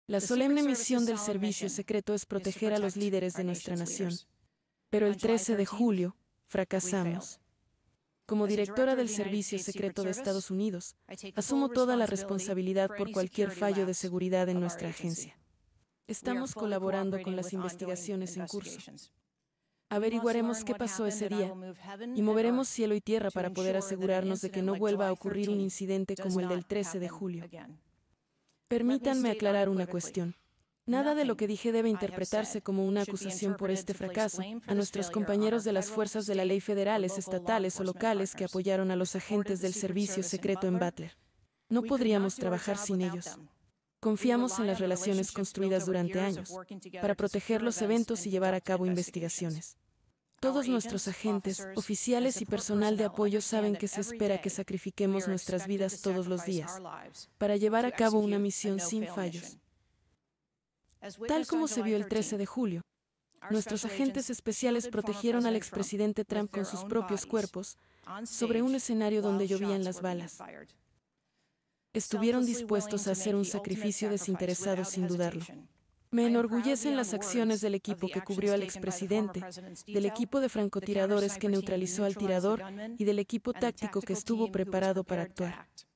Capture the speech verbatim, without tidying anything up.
La solemne misión del servicio secreto es proteger a los líderes de nuestra nación. Pero el trece de julio, fracasamos. Como directora del Servicio Secreto de Estados Unidos, asumo toda la responsabilidad por cualquier fallo de seguridad en nuestra agencia. Estamos colaborando con las investigaciones en curso. Averiguaremos qué pasó ese día y moveremos cielo y tierra para poder asegurarnos de que no vuelva a ocurrir un incidente como el del trece de julio. Permítanme aclarar una cuestión. Nada de lo que dije debe interpretarse como una acusación por este fracaso a nuestros compañeros de las fuerzas de la ley federales, estatales o locales que apoyaron a los agentes del servicio secreto en Butler. No podríamos trabajar sin ellos. Confiamos en las relaciones construidas durante años para proteger los eventos y llevar a cabo investigaciones. Todos nuestros agentes, oficiales y personal de apoyo saben que se espera que sacrifiquemos nuestras vidas todos los días para llevar a cabo una misión sin fallos. Tal como se vio el trece de julio, nuestros agentes especiales protegieron al expresidente Trump con sus propios cuerpos sobre un escenario donde llovían las balas. Estuvieron dispuestos a hacer un sacrificio desinteresado sin dudarlo. Me enorgullecen las acciones del equipo que cubrió al expresidente, del equipo de francotiradores que neutralizó al tirador y del equipo táctico que estuvo preparado para actuar.